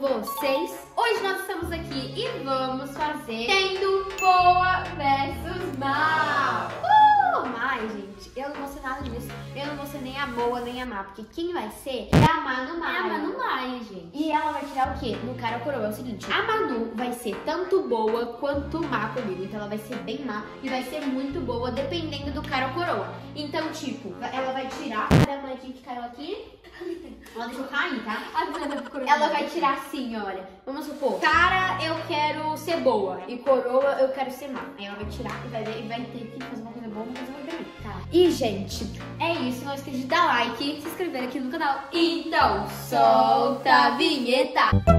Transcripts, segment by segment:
vocês. Hoje nós estamos aqui e vamos fazer Sendo Boa versus Mal. Mas, gente, eu não vou ser nada disso. Eu não vou ser nem a boa nem a má, porque quem vai ser é a Manu Maia. É a Manu Maia, gente. E ela vai tirar o quê? No cara ou coroa. É o seguinte, a Manu vai ser tanto boa quanto má comigo. Então ela vai ser bem má e vai ser muito boa, dependendo do cara ou coroa. Então, tipo, ela vai tirar... Cadê a moedinha que caiu aqui? Ela deixou cair, tá? Ela vai tirar assim, olha. Vamos supor, cara, eu quero ser boa e coroa, eu quero ser má. Aí ela vai tirar e vai ver e vai ter que fazer uma coisa boa, uma coisa ruim pra mim. Tá. E, gente, é isso. Não esqueça de dar like, se inscrever aqui no canal. Então, solta a vinheta!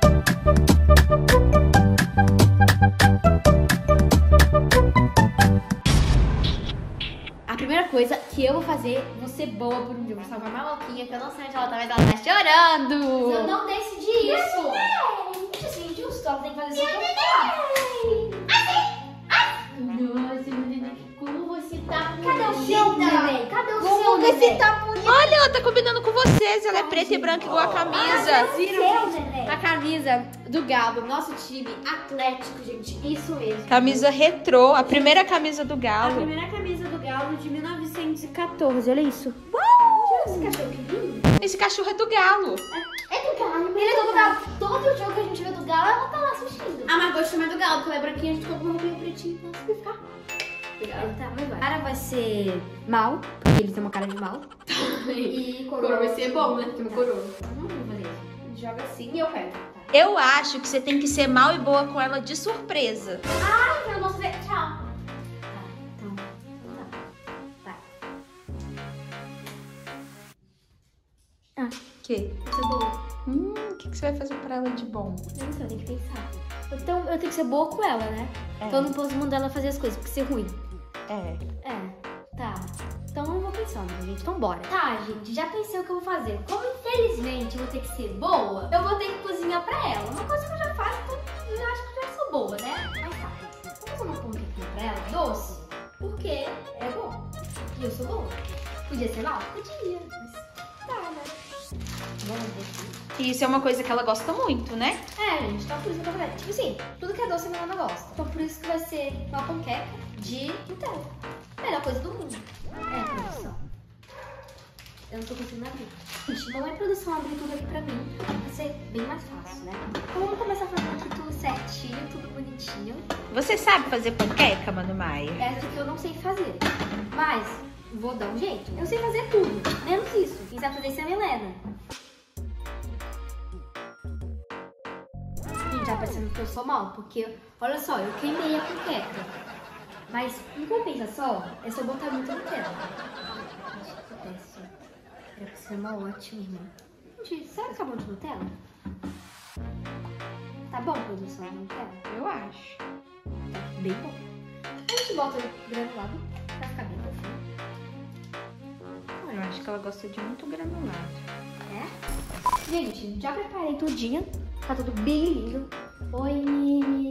A primeira coisa que eu vou fazer, vou ser boa por um dia. Eu vou salvar a Maloquinha, que eu não sei onde ela tá, mas ela tá chorando. Mas eu não decidi isso. Isso é injusto, ela tem que fazer isso. Nossa, menina, como você tá bonita. Cadê o seu, bebê? Cadê o Como seu, você bebê? tá bonita. Olha, ela tá combinando com vocês. Ela é preta e branca igual a camisa. Viram, Seu, bebê. a camisa do Galo, nosso time atlético, gente. Isso mesmo. Camisa retrô, a primeira camisa do A Galo. primeira camisa do Galo de 1914, olha isso. Esse cachorro que lindo. Esse cachorro é do Galo. É do Galo. Ele é do Galo. Todo jogo que a gente vê do Galo, ela tá lá assistindo. Ah, mas gosto mais do Galo, porque ela é branquinha, a gente colocou uma roupinha pretinha. Nossa, vai ficar. Tá, mas vai. Cara vai ser mal, porque ele tem uma cara de mal. E coroa vai ser bom, né? Tem uma coroa. Não vou fazer isso. Joga assim e eu pego. Eu acho que você tem que ser mal e boa com ela de surpresa. Ai, eu não sei. Tchau. Então, tá. Vai. Que? Vai ser boa. O que você vai fazer pra ela de bom? Não sei, eu tenho que pensar. Então, eu tenho que ser boa com ela, né? Então, eu não posso mandar ela fazer as coisas, porque ser ruim. É. Tá. Então, eu vou pensando, gente. Então, bora. Tá, gente, já pensei o que eu vou fazer. Como, infelizmente, eu vou ter que ser boa, eu vou ter que cozinhar pra ela. Uma coisa que eu já faço, então eu já acho que eu já sou boa, né? Mas tá. Vou fazer uma panquequinha pra ela, doce, porque é bom. E eu sou boa. Podia ser mal? Podia, mas tá, né? Vamos ver aqui. E isso é uma coisa que ela gosta muito, né? É, gente, então por isso que eu vou fazer. Tipo assim, tudo que é doce a minha nona gosta. Então por isso que vai ser uma panqueca de Nutella. Melhor coisa do mundo. É, produção. Eu não tô conseguindo abrir. Gente, não é produção abrir tudo aqui pra mim. Vai ser bem mais fácil, né? Então vamos começar fazendo aqui tudo certinho, tudo bonitinho. Você sabe fazer panqueca, Manu Maia? Essa que eu não sei fazer. Mas vou dar um jeito. Eu sei fazer tudo, menos isso. Quem sabe fazer isso é a Milena. Gente, tá parecendo que eu sou mal, porque, olha só, eu queimei a panqueca. Mas, em compensação, é só botar muito Nutella. Acho que péssimo. Era pra ser uma ótima, irmã. Gente, será que tá bom de Nutella? Tá bom, produção, de Nutella? Eu acho. Tá bem bom. A gente bota o granulado pra ficar bem fofinho. Eu acho que ela gosta de muito granulado. É? Gente, já preparei tudinho. Tá tudo bem lindo. Oi, Ninis.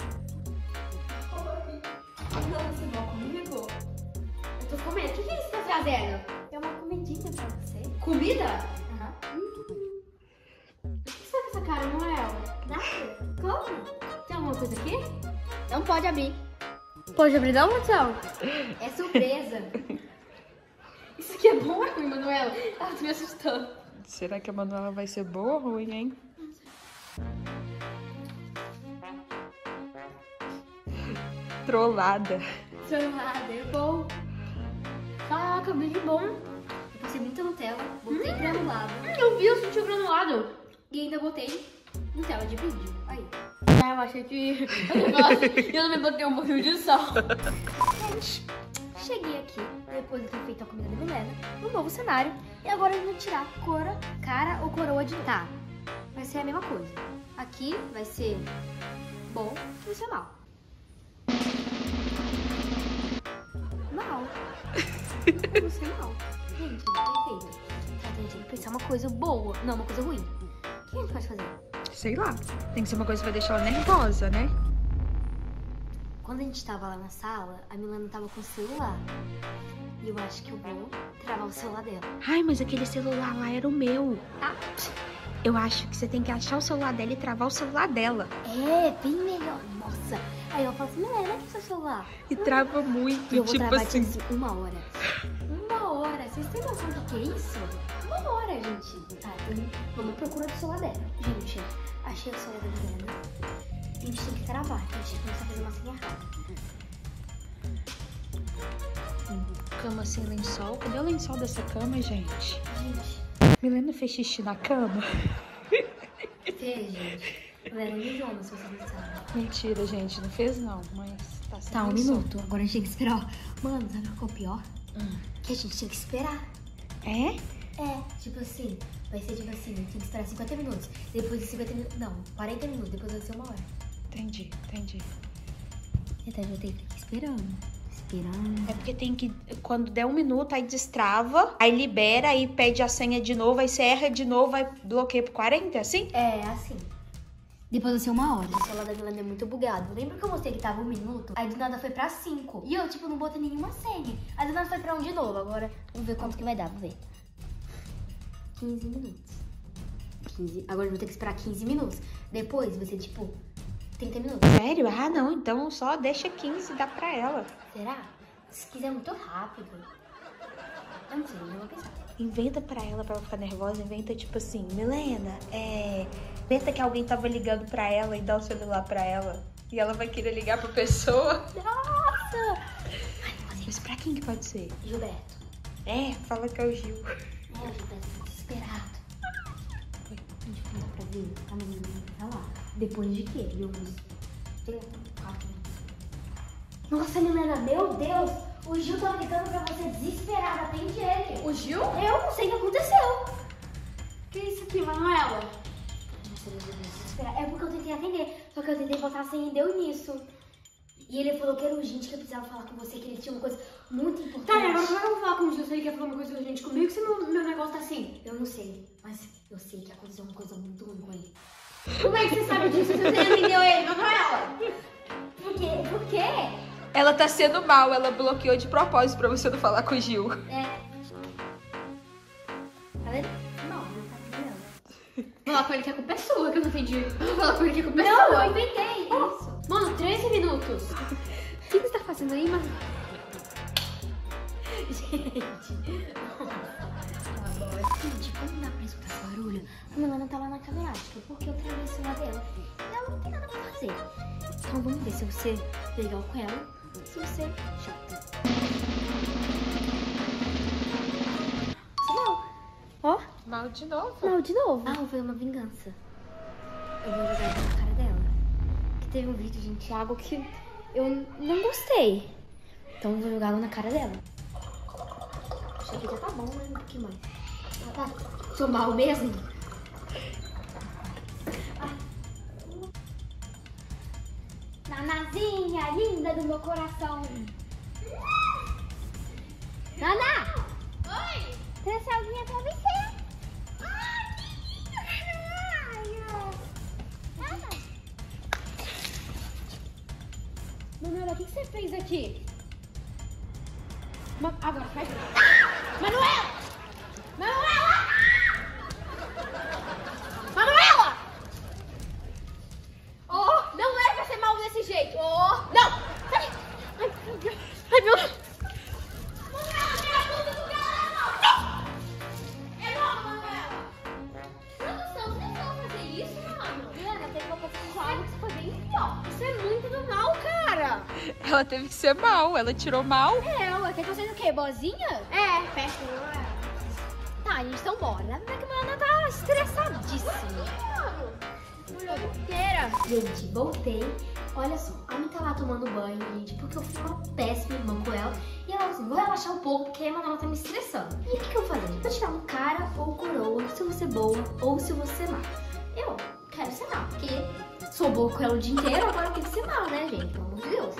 Oi. Não, você vai comigo? Eu tô comendo. O que é isso que tá fazendo? É uma comidinha pra você. Comida? Aham. O que você tá com essa cara, Noel? Nada? Como? Tem alguma coisa aqui? Não pode abrir. Pode abrir não, Marcelo? É surpresa. Isso aqui é bom ou ruim, Manuela? Ela tá me assustando. Será que a Manuela vai ser boa ou ruim, hein? Trollada. Trollada, é bom. Caraca, bem bom. Eu passei muita Nutella, botei granulado. Eu vi, eu senti o granulado. E ainda botei Nutella de vídeo. Aí. Ah, eu achei que... eu não me botei um pouquinho de sal. Gente, cheguei aqui, depois de ter feito a comida da Milena, no novo cenário. E agora eu vou tirar cara ou coroa de... Tá, vai ser a mesma coisa. Aqui vai ser bom e vai ser mal. Mal. Vai ser mal. Gente, perfeito. Então a gente tem que pensar uma coisa boa, não uma coisa ruim. O que a gente pode fazer? Sei lá. Tem que ser uma coisa que vai deixar ela nervosa, né? Quando a gente tava lá na sala, a Milena tava com o celular. E eu acho que eu vou travar o celular dela. Ai, mas aquele celular lá era o meu. Tá? Eu acho que você tem que achar o celular dela e travar o celular dela. É, bem melhor. Nossa. Aí eu falo assim, Milena, onde é seu celular? E trava muito, E eu vou tipo travar assim. tipo, 1 hora. 1 hora. Vocês têm noção do que é isso? 1 hora, gente. Tá, então vamos procurar o celular dela. Gente, achei o celular da Milena. A gente tem que travar. A gente começa a fazer uma senha rápida. Cama sem lençol. Cadê o lençol dessa cama, gente? Gente, Milena fez xixi na cama? fez, gente. Milena mijou, se vocês não sabem. Mentira, gente. Não fez não, mas tá sem Tá, 1 lençol. minuto. Agora a gente tem que esperar. Mano, sabe o que é o pior? Que a gente tinha que esperar. É? É, tipo assim, vai ser tipo assim, tem que esperar 50 minutos. Depois de 50 minutos, não, 40 minutos, depois vai ser 1 hora. Entendi. Então eu tenho que ficar esperando. É porque tem que, quando der 1 minuto, aí destrava, aí libera, aí pede a senha de novo, aí você erra de novo, aí bloqueia por 40, é assim? É, assim. Depois vai ser 1 hora. O celular da Milena é muito bugado. Lembra que eu mostrei que tava 1 minuto? Aí do nada foi pra 5. E eu, tipo, não botei nenhuma senha. Aí do nada foi pra 1 de novo. Agora, vamos ver quanto que vai dar, vamos ver. 15 minutos. 15. Agora eu vou ter que esperar 15 minutos. Depois vai ser, tipo, 30 minutos. Sério? Ah, não, então só deixa 15 e dá pra ela. Será? Se quiser muito rápido. Eu não sei, eu vou pensar. Inventa pra ela ficar nervosa, inventa tipo assim, Milena, inventa que alguém tava ligando pra ela e dá o celular pra ela. E ela vai querer ligar pra pessoa. Nossa! Mas pra quem que pode ser? Gilberto. É, fala que é o Gil. É, Gilberto, desesperado. A gente fala pra ver a menina tá lá. Depois de quê? De uns 3, 4 minutos. Nossa, Milena, meu Deus! O Gil tá ligando pra você desesperada, atende ele. O Gil? Eu não sei o que aconteceu. Que isso aqui, Manuela? Nossa, ele deu desesperado. É porque eu tentei atender, só que eu tentei botar a senha e deu nisso. E ele falou que era urgente, que eu precisava falar com você, que ele tinha uma coisa muito importante. Tá, e agora como é que eu vou falar com o Gil se ele quer falar uma coisa urgente comigo se meu negócio tá assim? Eu não sei, mas eu sei que aconteceu uma coisa muito ruim com ele. Como é que você sabe disso se você atendeu ele, Manuela? Por quê? Por quê? Ela tá sendo mal, ela bloqueou de propósito pra você não falar com o Gil. É. Tá vendo? Não tá entendendo. Vou falar com ele que a culpa é sua, que eu não entendi. Vou falar com ele que a culpa é Não, sua. eu inventei isso. Mano, 13 minutos. O que você tá fazendo aí, mano? Gente, agora, gente, como dá pra escutar esse barulho? A Milena tá lá na cadeirada, porque eu travei o celular dela. E ela não tem nada pra fazer. Então vamos ver se eu ser legal com ela, se eu ser chata. Não. Ó, Mal de novo. não, de novo. Ah, foi uma vingança. Eu vou jogar na cara dela. Que teve um vídeo, gente, algo que eu não gostei. Então eu vou jogar na cara dela. Achei que já tá bom, mas um pouquinho mais. Ah, tá. Sou mal mesmo? Ai. Nanazinha, linda do meu coração. Naná! Oi! Trouxe alguém pra você. Manuela, o que você fez aqui? Agora faz. Manuela! Manuela! Manuela! Oh, não é pra ser mal desse jeito. Oh, não! Sai! Ai, meu Deus! Ai, meu Deus! Manuela, tira a bunda do cara! É não, Manuela! Produção, vocês vão fazer isso, mano? Juliana, tem uma coisa com algo que foi bem pior. Isso é muito do mal, cara! Ela teve que ser mal, ela tirou mal. É, ué, quer que eu seja o quê? Boazinha? É, perto. Tá, gente, então bora. A Milena tá estressadíssima. Mulher inteira. Gente, voltei. Olha só, a Ami tá lá tomando banho, gente, porque eu fui uma péssima irmã com ela. E ela assim, vou relaxar um pouco, porque a Emanuela tá me estressando. E o que eu vou fazer? Vou tirar um cara ou coroa, se você boa ou se você má. Eu quero ser má, porque sou boa com ela o dia inteiro, agora eu tenho que ser má, né, gente? Pelo amor de Deus.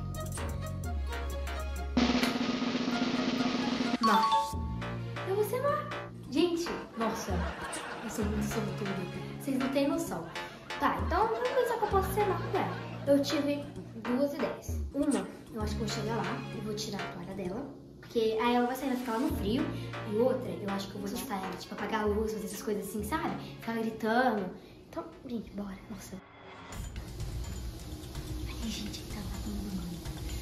Má. Eu vou ser má. Gente, nossa, eu sou muito sortuda. Vocês não têm noção. Tá, então vamos pensar que eu posso ser má com ela. Eu tive 2 ideias. Uma, eu acho que eu vou chegar lá e vou tirar a toalha dela. Porque aí ela vai sair, vai ficar lá no frio. E outra, eu acho que eu vou testar ela, tipo, apagar a luz, fazer essas coisas assim, sabe? Ficar gritando. Então, gente, bora. Nossa. Ai, gente, tá lá tomando banho.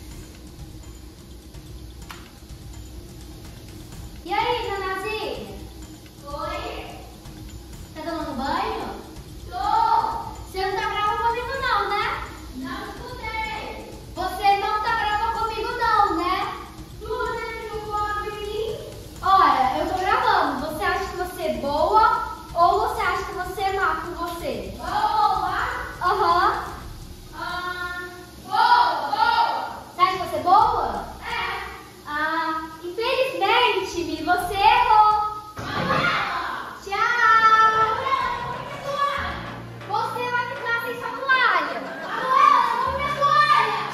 E aí, Nanazinha? Oi? Tá tomando banho? Tô! Você não tá brava comigo não, né? Não escutei! Você não tá brava comigo não, né? Tu não pode mim? Olha, eu tô gravando. Você acha que você é boa ou você acha que você é má com você? Boa! Aham. Boa! Você acha que você é boa? É. Ah, infelizmente, Mi, você errou. Tchau! Você vai ficar sem sua toalha. Não, minha toalha!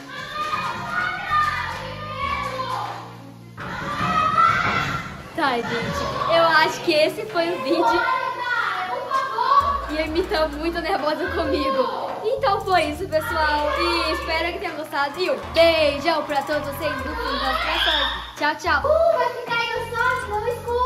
Tá, gente, eu acho que esse foi o vídeo. E a Amy tá muito nervosa comigo. Então foi isso, pessoal. E espero que tenham gostado. E um beijão pra todos vocês do fundo das corações. Tchau, tchau. Vai ficar aí no sócio, não escuta.